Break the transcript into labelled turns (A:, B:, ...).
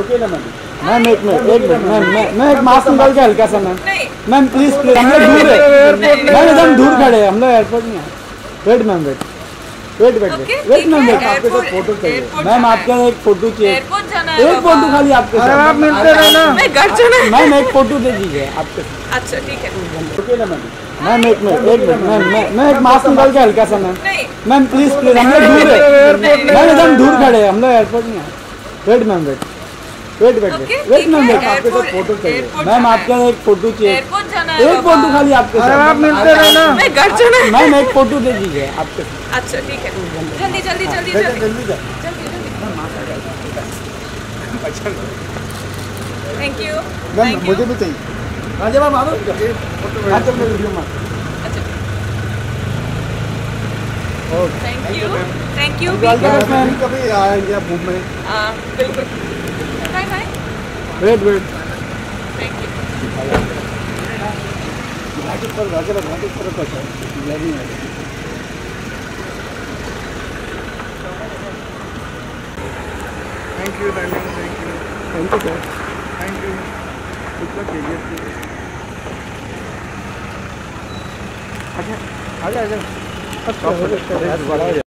A: Ma'am एक minute मैं एक मास्क निकाल के हल्का सा मैम प्लीज हम लोग दूर है मैम एकदम दूर खड़े हैं हम लोग एयरपोर्ट में wait ma'am wait ma'am wait आपके साथ फोटो चाहिए मैम आपके एक फोटो चाहिए एक फोटो खाली आपके साथ आप मिलते रहना मैं घर जाना मैम एक फोटो दे दीजिए आपके साथ। अच्छा ठीक है मैम एक मिनट मैं एक मास्क निकाल के हल्का सा मैम प्लीज हम लोग दूर है मैम एकदम दूर खड़े हैं हम लोग एयरपोर्ट में wait ma'am wait ma'am wait आपके साथ फोटो चाहिए मैम आपके एक फोटो चाहिए एक फोटो खाली आपके साथ आप मिलते रहना मैं घर जाना मैम एक फोटो दे दीजिए आपके साथ। अच्छा ठीक है जल्दी थैंक यू मैम मुझे भी चाहिए हाँ जी मैम आ वीडियो में थैंक यू कभी आएंगे आप घूमने बिल्कुल बाय वेट थैंक यू अच्छा आ जाओ